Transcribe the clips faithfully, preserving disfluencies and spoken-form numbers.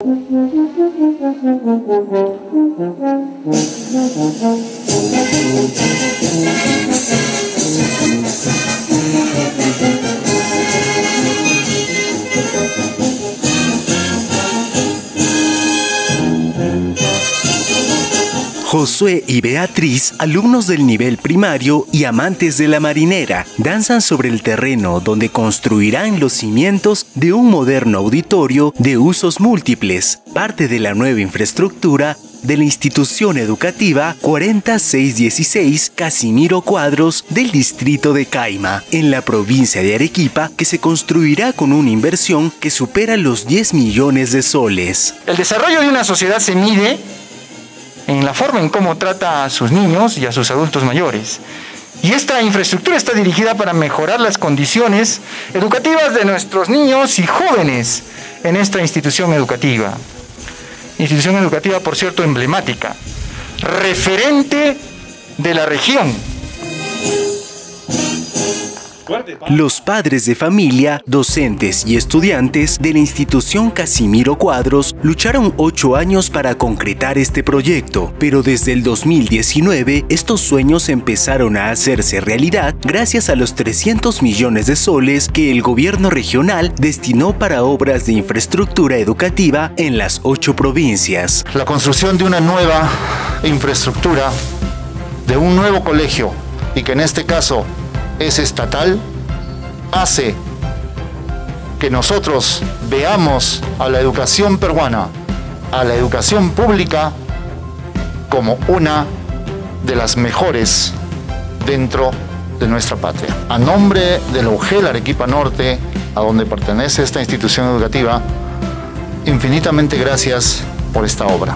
Josué y Beatriz, alumnos del nivel primario y amantes de la marinera, danzan sobre el terreno donde construirán los cimientos de un moderno auditorio de usos múltiples, parte de la nueva infraestructura de la institución educativa cuarenta mil seiscientos dieciséis Casimiro Cuadros del distrito de Caima, en la provincia de Arequipa, que se construirá con una inversión que supera los diez millones de soles. El desarrollo de una sociedad se mide en la forma en cómo trata a sus niños y a sus adultos mayores. Y esta infraestructura está dirigida para mejorar las condiciones educativas de nuestros niños y jóvenes en esta institución educativa. Institución educativa, por cierto, emblemática, referente de la región. Los padres de familia, docentes y estudiantes de la institución Casimiro Cuadros lucharon ocho años para concretar este proyecto, pero desde el dos mil diecinueve estos sueños empezaron a hacerse realidad gracias a los trescientos millones de soles que el gobierno regional destinó para obras de infraestructura educativa en las ocho provincias. La construcción de una nueva infraestructura, de un nuevo colegio, y que en este caso es estatal, hace que nosotros veamos a la educación peruana, a la educación pública, como una de las mejores dentro de nuestra patria. A nombre de la U G E L Arequipa Norte, a donde pertenece esta institución educativa, infinitamente gracias por esta obra.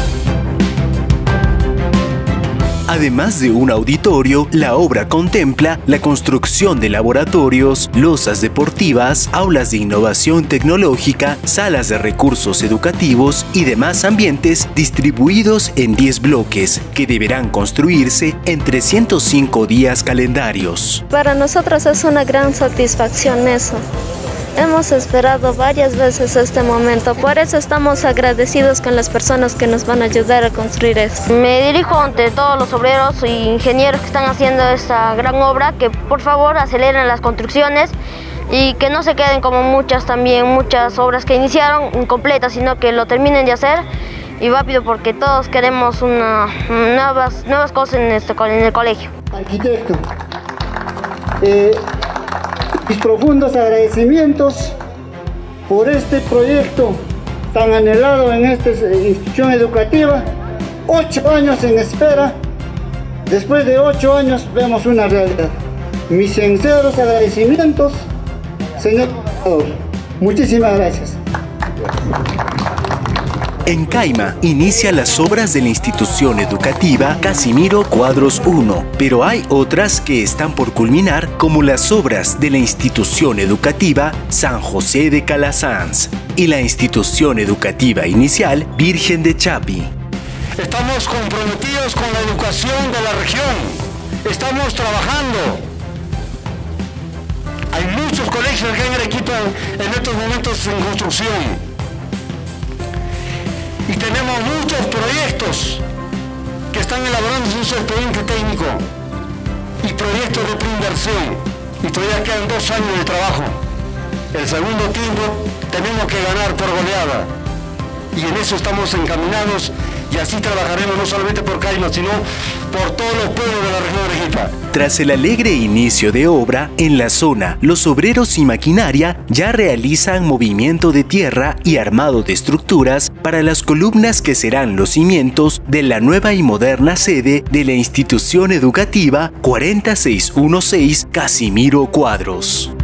Además de un auditorio, la obra contempla la construcción de laboratorios, losas deportivas, aulas de innovación tecnológica, salas de recursos educativos y demás ambientes distribuidos en diez bloques que deberán construirse en trescientos cinco días calendarios. Para nosotros es una gran satisfacción eso. Hemos esperado varias veces este momento, por eso estamos agradecidos con las personas que nos van a ayudar a construir esto. Me dirijo ante todos los obreros e ingenieros que están haciendo esta gran obra, que por favor aceleren las construcciones y que no se queden como muchas también, muchas obras que iniciaron incompletas, sino que lo terminen de hacer y rápido, porque todos queremos una, nuevas, nuevas cosas en, este, en el colegio. Arquitecto, eh, mis profundos agradecimientos por este proyecto tan anhelado en esta institución educativa. Ocho años en espera, después de ocho años vemos una realidad. Mis sinceros agradecimientos, señor gobernador. Muchísimas gracias. En Caima inicia las obras de la institución educativa Casimiro Cuadros uno, pero hay otras que están por culminar, como las obras de la institución educativa San José de Calasanz y la institución educativa inicial Virgen de Chapi. Estamos comprometidos con la educación de la región, estamos trabajando. Hay muchos colegios aquí en Arequipa en estos momentos en construcción. Y tenemos muchos proyectos que están elaborando su expediente técnico y proyectos de preinversión. Y todavía quedan dos años de trabajo. El segundo tiempo tenemos que ganar por goleada. Y en eso estamos encaminados, y así trabajaremos no solamente por Caima, sino por todos los pueblos de la región de Arequipa. Tras el alegre inicio de obra, en la zona, los obreros y maquinaria ya realizan movimiento de tierra y armado de estructuras para las columnas que serán los cimientos de la nueva y moderna sede de la institución educativa cuarenta mil seiscientos dieciséis Casimiro Cuadros.